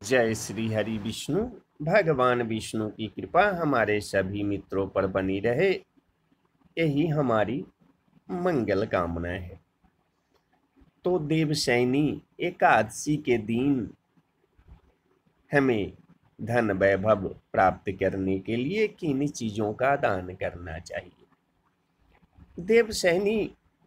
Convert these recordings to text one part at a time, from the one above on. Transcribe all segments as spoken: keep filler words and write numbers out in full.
जय श्री हरि विष्णु। भगवान विष्णु की कृपा हमारे सभी मित्रों पर बनी रहे, यही हमारी मंगल कामना है। तो देवशयनी एकादशी के दिन हमें धन वैभव प्राप्त करने के लिए किन चीजों का दान करना चाहिए? देवशयनी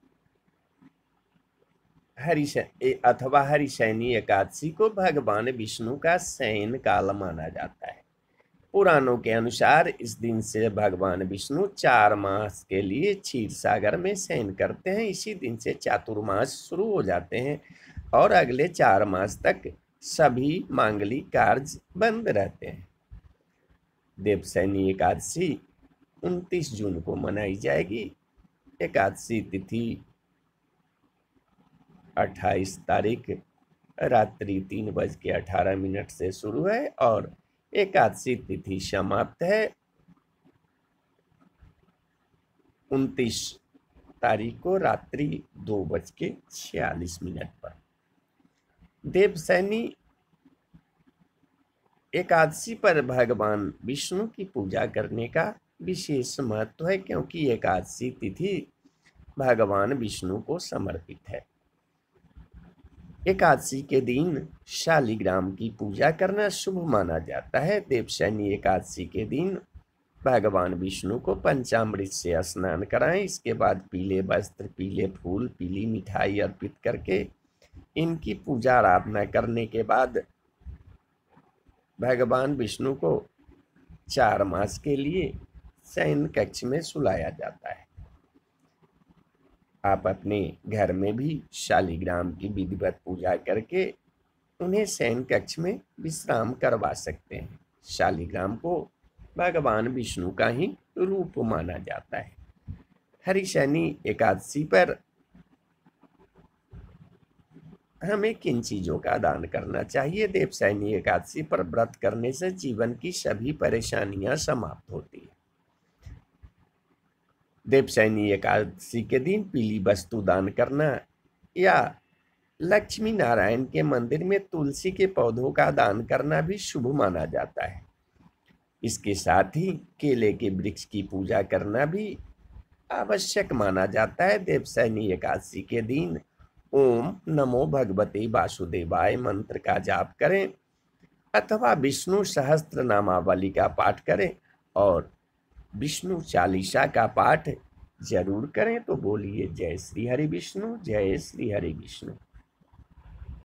हरिश अथवा हरिशयनी एकादशी को भगवान विष्णु का शयन काल माना जाता है। पुराणों के अनुसार इस दिन से भगवान विष्णु चार मास के लिए क्षीर सागर में शयन करते हैं। इसी दिन से चातुर्मास शुरू हो जाते हैं और अगले चार मास तक सभी मांगलिक कार्य बंद रहते हैं। देवशयनी एकादशी उनतीस जून को मनाई जाएगी। एकादशी तिथि अट्ठाईस तारीख रात्रि तीन बज के अठारह मिनट से शुरू है और एकादशी तिथि समाप्त है उनतीस तारीख को रात्रि दो बज के छियालीस मिनट पर। देवशयनी एकादशी पर भगवान विष्णु की पूजा करने का विशेष महत्व है, क्योंकि एकादशी तिथि भगवान विष्णु को समर्पित है। एकादशी के दिन शालिग्राम की पूजा करना शुभ माना जाता है। देवशयनी एकादशी के दिन भगवान विष्णु को पंचामृत से स्नान कराएं। इसके बाद पीले वस्त्र, पीले फूल, पीली मिठाई अर्पित करके इनकी पूजा आराधना करने के बाद भगवान विष्णु को चार मास के लिए शयन कक्ष में सुलाया जाता है। आप अपने घर में भी शालिग्राम की विधिवत पूजा करके उन्हें शयन कक्ष में विश्राम करवा सकते हैं। शालिग्राम को भगवान विष्णु का ही रूप माना जाता है। हरिशयनी एकादशी पर हमें किन चीजों का दान करना चाहिए? देवशयनी एकादशी पर व्रत करने से जीवन की सभी परेशानियां समाप्त होती है। देवशयनी एकादशी के दिन पीली वस्तु दान करना या लक्ष्मी नारायण के मंदिर में तुलसी के पौधों का दान करना भी शुभ माना जाता है। इसके साथ ही केले के वृक्ष की पूजा करना भी आवश्यक माना जाता है। देवशयनी एकादशी के दिन ओम नमो भगवते वासुदेवाय मंत्र का जाप करें अथवा विष्णु सहस्त्र नामावली का पाठ करें और विष्णु चालीसा का पाठ जरूर करें। तो बोलिए जय श्री हरि विष्णु, जय श्री हरि विष्णु।